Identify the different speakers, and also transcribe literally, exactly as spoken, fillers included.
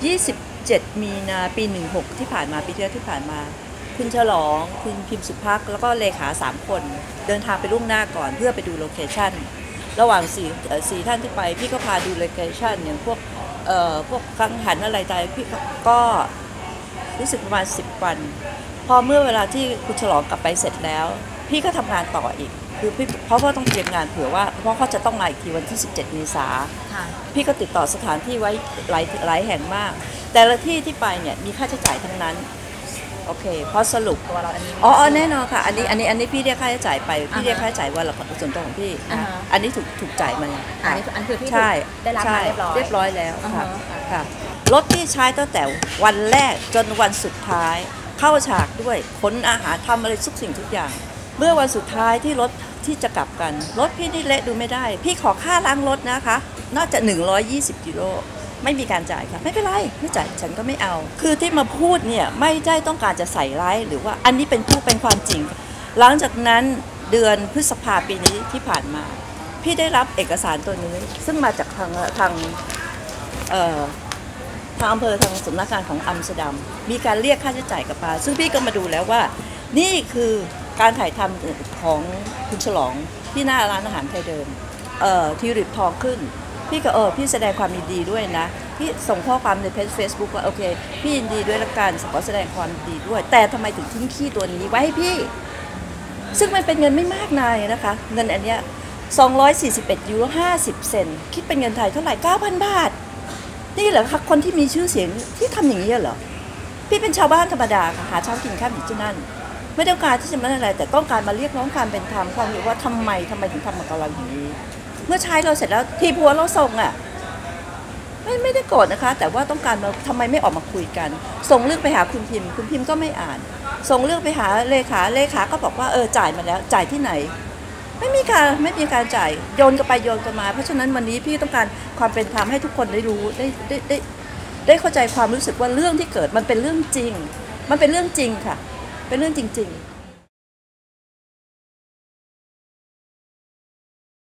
Speaker 1: ยี่สิบเจ็ดมีนาปีหนึ่งหกที่ผ่านมาปีที่แล้วที่ผ่านมาคุณฉลองคุณพิมพ์สุภักดิ์แล้วก็เลขาสามคนเดินทางไปล่วงหน้าก่อนเพื่อไปดูโลเคชั่นระหว่างสี่สี่ท่านที่ไปพี่ก็พาดูโลเคชั่นอย่างพวกเอ่อพวกกังหันอะไรใจพี่ก็รู้สึกประมาณสิบวันพอเมื่อเวลาที่คุณฉลองกลับไปเสร็จแล้วพี่ก็ทำงานต่ออีกคือพี่เพราะว่าต้องเตรียมงานเผื่อว่าเพราะเขาจะต้องมาอีกทีวันที่สิบเจ็ดเมษาพี่ก็ติดต่อสถานที่ไว้หลายหลายแห่งมากแต่ละที่ที่ไปเนี่ยมีค่าใช้จ่ายทั้งนั้นโอเคเพราะสรุปตัวเราอันนี้อ๋อแน่นอนค่ะอันนี้อันนี้อันนี้พี่เรียกค่าใช้จ่ายไปพี่เรียกค่าใช้จ่ายวันละส่วนตัวของพี่อันนี้ถูกถูกจ่ายมา
Speaker 2: อันนี้อันคือพี่ได้รับมาเรียบร้อย
Speaker 1: เรียบร้อยแล้วค่ะค่ะรถที่ใช้ตั้งแต่วันแรกจนวันสุดท้ายเข้าฉากด้วยขนอาหารทำอะไรทุกสิ่งทุกอย่างเมื่อวันสุดท้ายที่รถที่จะกลับกันรถพี่นี่เละดูไม่ได้พี่ขอค่าล้างรถนะคะน่าจะหนึ่งร้อยยี่สิบกิโลไม่มีการจ่ายค่ะไม่เป็นไรไม่จ่ายฉันก็ไม่เอาคือที่มาพูดเนี่ยไม่ได้ต้องการจะใส่ร้ายหรือว่าอันนี้เป็นผู้เป็นความจริงหลังจากนั้นเดือนพฤษภาปีนี้ที่ผ่านมาพี่ได้รับเอกสารตัวนี้ซึ่งมาจากทางทางเอ่อทางอำเภอทางสำนักงานของอัมสเตอร์ดัมมีการเรียกค่าใช้จ่ายกลับมาซึ่งพี่ก็มาดูแล้วว่านี่คือการถ่ายทำของคุณฉลองที่หน้าร้านอาหารไทยเดิมเอ่อทิวลิปทองขึ้นพี่ก็เออพี่แสดงความยินดีด้วยนะพี่ส่งข้อความในเพจ Facebook ว่าโอเคพี่ยินดีด้วยละกันขอแสดงความยินดีด้วยแต่ทำไมถึงทิ้งขี้ตัวนี้ไว้ให้พี่ซึ่งมันเป็นเงินไม่มากนายนะคะเงินอันเนี้ยสองร้อยสี่สิบเอ็ดยูโรห้าสิบเซนต์คิดเป็นเงินไทยเท่าไหร่ เก้าพัน บาทนี่เหรอคะคนที่มีชื่อเสียงที่ทำอย่างนี้เหรอพี่เป็นชาวบ้านธรรมดาค่ะหาเช้ากินข้าวอยู่ที่นั่นไม่ต้องการที่จะมาอะไรแต่ต้องการมาเรียกร้องความเป็นธรรมความรู้ว่าทำไมทำไมถึงทำกับเราอย่างนี้เมื่อใช้เราเสร็จแล้วทีผัวเราส่งอ่ะไม่ไม่ได้โกรธนะคะแต่ว่าต้องการมาทำไมไม่ออกมาคุยกันส่งเรื่องไปหาคุณพิมพ์คุณพิมพ์ก็ไม่อ่านส่งเรื่องไปหาเลขาเลขาก็บอกว่าเออจ่ายมาแล้วจ่ายที่ไหนไม่มีการไม่มีการจ่ายโยนกันไปโยนกันมาเพราะฉะนั้นวันนี้พี่ต้องการความเป็นธรรมให้ทุกคนได้รู้ได้ได้ได้ได้เข้าใจความรู้สึกว่าเรื่องที่เกิดมันเป็นเรื่องจริงมันเป็นเรื่องจริงค่ะเป็นเรื่องจริงๆ